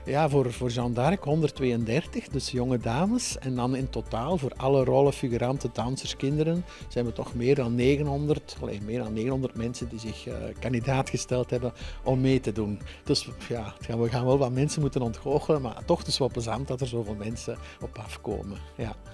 Ja, voor Jeanne d'Arc 132, dus jonge dames. En dan in totaal voor alle rollen, figuranten, dansers, kinderen zijn we toch meer dan 900, meer dan 900 mensen die zich kandidaat gesteld hebben om mee te doen. Dus ja, we gaan wel wat mensen moeten ontgoochelen, maar toch is het wel plezant dat er zoveel mensen op afkomen. Ja.